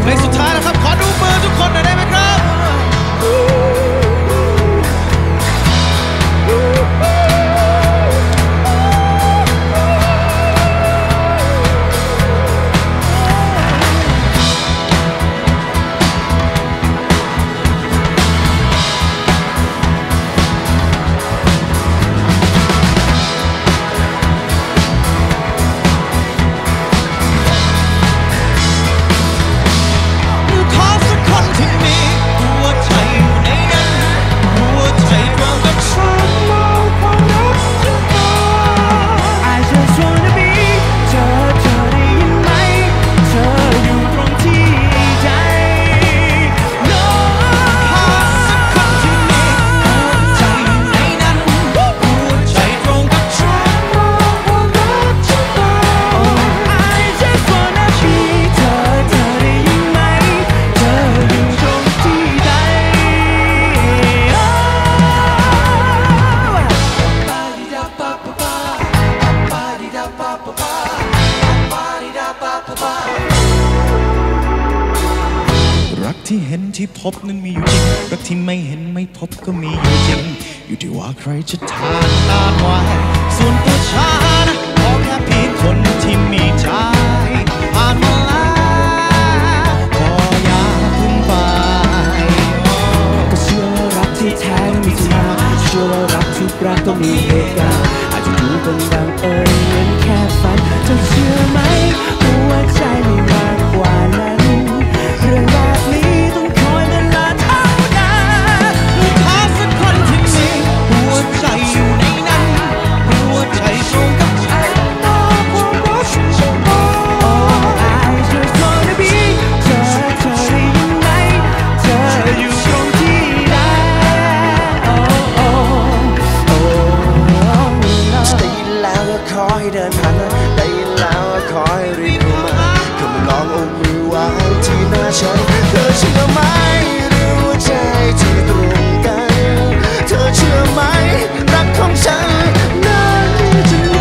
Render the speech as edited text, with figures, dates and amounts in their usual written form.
เพลงสุดท้ายนะครับขอดูมือทุกคนหน่อยได้ไหมครับรักที่เห็นที่พบนั้นมีอยู่จริงรักที่ไม่เห็นไม่พบก็มีอยู่จริงอยู่ที่ว่าใครจะทานนานไว้ส่วนตัวฉันขอแค่เพียงคนที่มีใจผ่านมาแล้วขออย่าเพิ่งไปก็เชื่อว่ารักที่แท้มีที่มาเชื่อว่ารักทุกรักต้องมีเหตุการณ์อาจจะดูเป็นดังเหมือนแค่ฝันเธอเชื่อไหมว่าใจมีมากกว่านั้นเรื่องแบบนี้ต้องคอยเวลาเท่านั้นขอสักคนที่มีหัวใจอยู่ในนั้นหัวใจตรงกับฉันความรักฉัน I just wanna be เธอได้ยินไหมเธออยู่ตรงที่ใดได้ยินแล้วก็ขอให้เดินผ่านได้ยินแล้วก็ขอให้รีบเข้ามาเข้ามาลองเอามือวางที่หน้าฉันเธอเชื่อไหมหรือว่าใจที่ตรงกันเธอเชื่อไหมรักของฉันนั้นจะ